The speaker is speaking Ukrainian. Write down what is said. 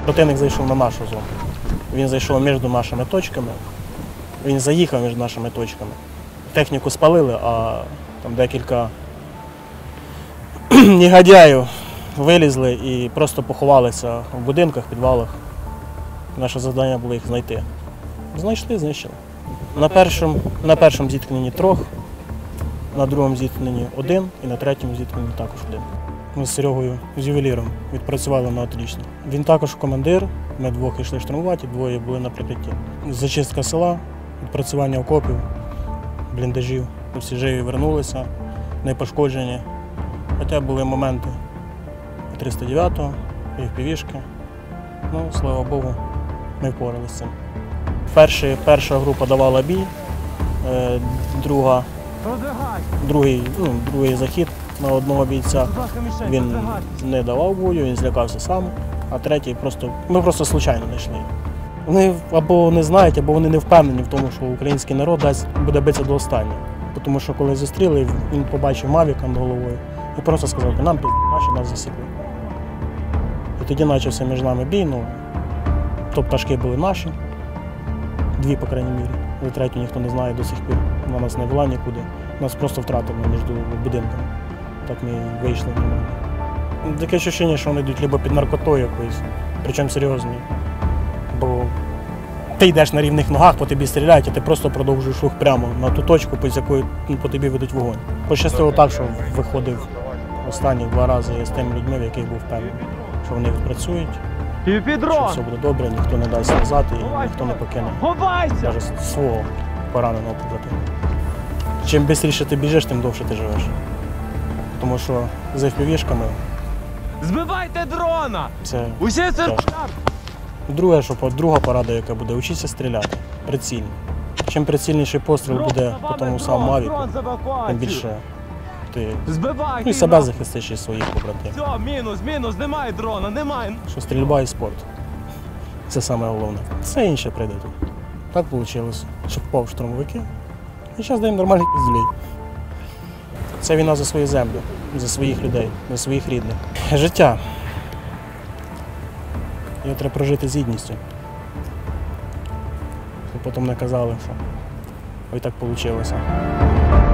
Противник зайшов на нашу зону. Він зайшов між нашими точками, він заїхав між нашими точками. Техніку спалили, а там декілька негодяїв вилізли і просто поховалися в будинках, підвалах. Наше завдання було їх знайти. Знайшли, знищили. На першому зіткненні 3, на другому зіткненні 1 і на третьому зіткненні також 1. Ми з Серегою, з ювеліром, відпрацювали на отлично. Він також командир, ми двох йшли штурмувати, двоє були на прикритті. Зачистка села, відпрацювання окопів, бліндажів. Всі живі вернулися, не пошкоджені. Хоча були моменти 309-го, FPV-шки. Ну, слава Богу, ми впоралися з цим. Перша група давала бій, другий захід на одного бійця. Він не давав бою, він злякався сам, а третій ми просто случайно не йшли. Вони або не знають, або вони не впевнені в тому, що український народ буде битися до останнього. Тому що коли зустріли, він побачив мавіка над головою і просто сказав, що нам наші нас засікли. І тоді почався між нами бій, то пташки були наші, 2, по крайній мірі. За третю ніхто не знає до сих пір, вона нас не вела нікуди. Нас просто втратили між будинками. Так ми вийшли нормально. Таке відчуття, що вони йдуть либо під наркотою якоюсь, причому серйозною. Бо ти йдеш на рівних ногах, по тобі стріляють, а ти просто продовжуєш рух прямо на ту точку, з якої по тобі ведуть вогонь. Пощастило так, що виходив останні 2 рази з тими людьми, в яких був впевнений, що вони відпрацюють, що все буде добре, ніхто не дасть назад і ніхто не покине навіть свого пораненого побратима. Чим швидше ти біжиш, тим довше ти живеш. Тому що з FPV-шками збивайте дрона! Це усі це. Друга порада, яка буде, вчитися стріляти прицільно. Чим прицільніший постріл буде по тому самому мавіку, тим більше ти і себе захистиш і своїх побратимів. Все, мінус, немає дрона, немає. Що стрільба і спорт. Це саме головне. Все інше прийде тут. Так вийшло, що впав штурмовики. І зараз даємо нормальних пізділей. Це війна за свою землю, за своїх людей, за своїх рідних. Життя. Його треба прожити з гідністю. Щоб потім не казали, що ой так вийшло.